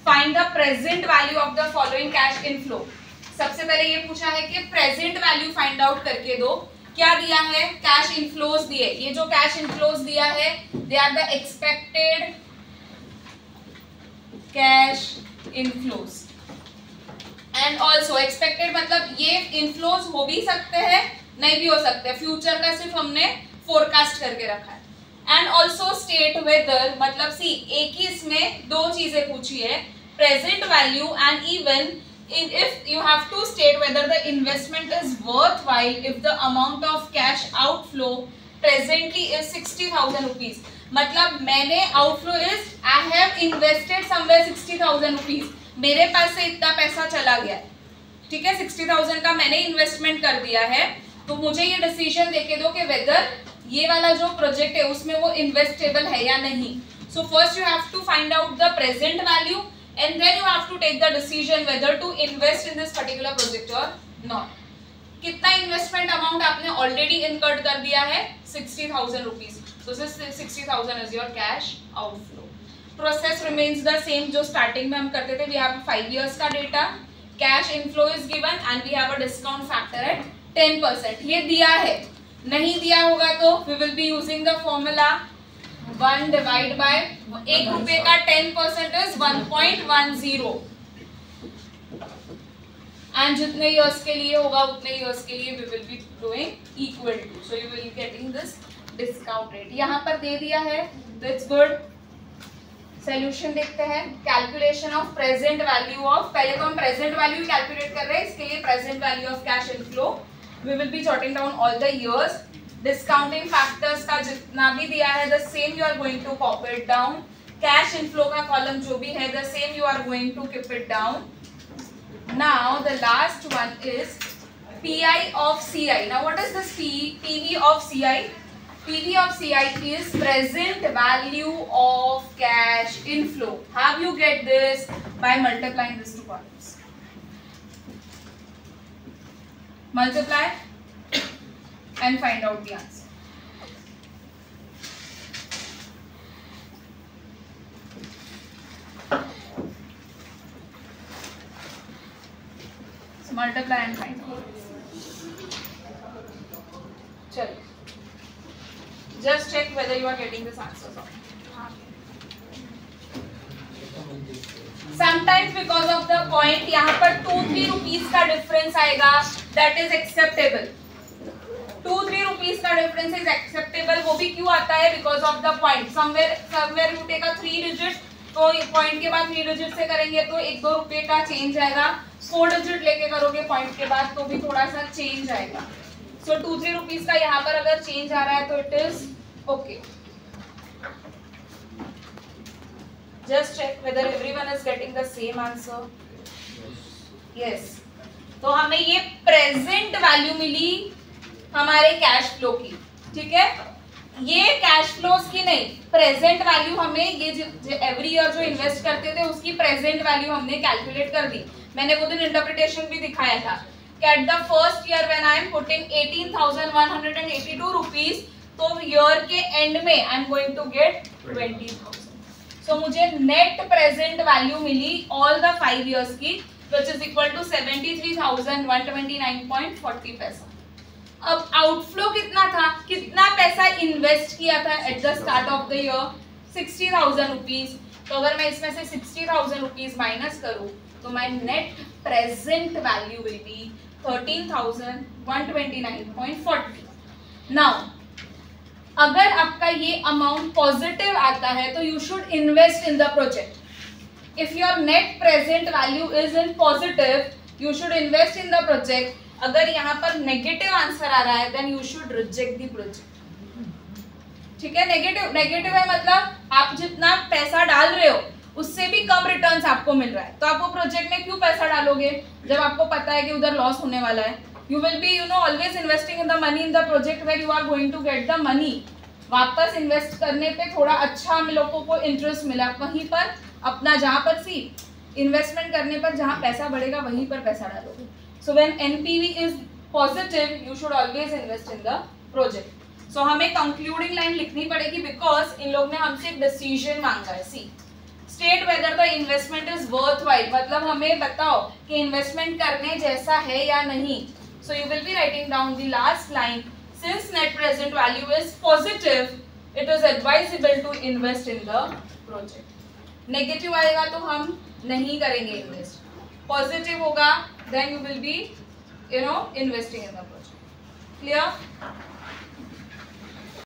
Find the present value of the following cash inflow. सबसे पहले ये पूछा है कि प्रेजेंट वैल्यू फाइंड आउट करके दो। क्या दिया है? कैश इनफ्लोज दिए। ये जो कैश इनफ्लोज दिया है they are the expected cash inflows and also expected मतलब ये इनफ्लोज हो भी सकते हैं नहीं भी हो सकते, फ्यूचर का सिर्फ हमने फोरकास्ट करके रखा है। एंड ऑल्सो स्टेट वेदर मतलब सी एक ही इसमें दो चीजें पूछी है, present value and even if you have to state whether the investment is worthwhile if the amount of cash outflow presently is 60,000 rupees। मतलब मैंने outflow is I have invested somewhere 60,000 rupees, मेरे पास से इतना पैसा चला गया, ठीक है, 60,000 का मैंने इन्वेस्टमेंट कर दिया है, तो मुझे ये डिसीजन देके दो कि वेदर ये वाला जो प्रोजेक्ट है उसमें वो इन्वेस्टेबल है या नहीं। So first you have to find out the present value and then you have to take the decision whether to invest in this particular project or not। कितना इन्वेस्टमेंट अमाउंट आपने already incurred कर दिया है? 60,000 rupees. so this 60,000 is your cash outflow। Process remains the same जो starting में हम करते थे। वी हैव 5 years का data, cash inflow is given and we have a discount factor at 10%। ये दिया है, नहीं दिया होगा तो we will be using the formula 1 divide by 1 रुपए का 10% इज 1.10 एंड जितने इयर्स के लिए होगा उतने इयर्स के लिए we will be doing equal to, so you will getting this discount rate. यहाँ पर दे दिया है तो इट्स गुड। सॉल्यूशन देखते हैं। Calculation of present value of, पहले तो हम प्रेजेंट वैल्यू कैलकुलेट कर रहे हैं, इसके लिए present value of cash inflow we will be jotting down all the years. Discounting factors का जितना भी दिया है the same you are going to copy it down. Cash inflow का कॉलम जो भी है the same you are going to keep it down. Now the last one is PI of CI। now what is this PV of CI? PV of CI is present value of cash inflow। How you get this? By multiplying these two columns। Multiply and find out the answer। So multiply and find out। चलो, just check whether you are getting this answer or not। Sometimes because of the point यहाँ पर 2-3 rupees का difference आएगा, that is acceptable। 2-3 rupees का difference is acceptable. वो भी क्यों आता है? Because of the point. Somewhere you take a 3 digit, तो पॉइंट के बाद 3 डिजिट से करेंगे तो 1-2 रुपए का चेंज आएगा। 4 डिजिट लेके करोगे पॉइंट के बाद तो भी थोड़ा सा चेंज आएगा। सो 2-3 रुपीज का यहाँ पर अगर चेंज आ रहा है तो it is okay. Just check whether everyone is getting the same answer. Yes, तो हमें ये प्रेजेंट वैल्यू मिली हमारे कैश फ्लो की, ठीक है। ये कैश फ्लोज की नहीं, प्रेजेंट वैल्यू हमें ये एवरी ईयर जो इन्वेस्ट करते थे उसकी प्रेजेंट वैल्यू हमने कैलकुलेट कर दी। मैंने वो दिन इंटरप्रिटेशन भी दिखाया था कि at the first year when I am putting 18,182 rupees, तो ईयर के एंड में I am going to get 20,000। So मुझे नेट प्रेजेंट वैल्यू मिली ऑल द 5 ईयर्स की, विच इज इक्वल टू 73,129.40 पैसा। अब आउटफ्लो कितना था? कितना पैसा इन्वेस्ट किया था at the start of the year? 60,000 rupees. तो अगर मैं इसमें से 60,000 रुपीज माइनस करूं तो my net present value will be 13,129.40। Now अगर आपका ये अमाउंट पॉजिटिव आता है तो you should invest in the project. If your net present value is in positive you should invest in the project. अगर यहाँ पर नेगेटिव आंसर आ रहा है then you should reject the project, ठीक है। नेगेटिव है मतलब आप जितना पैसा डाल रहे हो उससे भी कम रिटर्न्स आपको मिल रहा है, तो आप वो प्रोजेक्ट में क्यों पैसा डालोगे जब आपको पता है कि उधर लॉस होने वाला है। You will be always investing in the money in the project where you are going to get the money. वापस इन्वेस्ट करने पे थोड़ा अच्छा हम लोगों को इंटरेस्ट मिला, वहीं पर अपना जहाँ पर इन्वेस्टमेंट करने पर जहाँ पैसा बढ़ेगा वहीं पर पैसा डालोगे। So when NPV is positive, you should always invest in the project. So हमें concluding line लिखनी पड़ेगी because इन लोग ने हमसे डिसीजन मांगा है। See, state whether the investment is worthwhile, मतलब हमें बताओ कि इन्वेस्टमेंट करने जैसा है या नहीं. So you will be writing down the last line, since net present value is positive it is advisable to invest in the project. Negative आएगा तो हम नहीं करेंगे इन्वेस्ट, पॉजिटिव होगा then you will be investing in the project. Clear?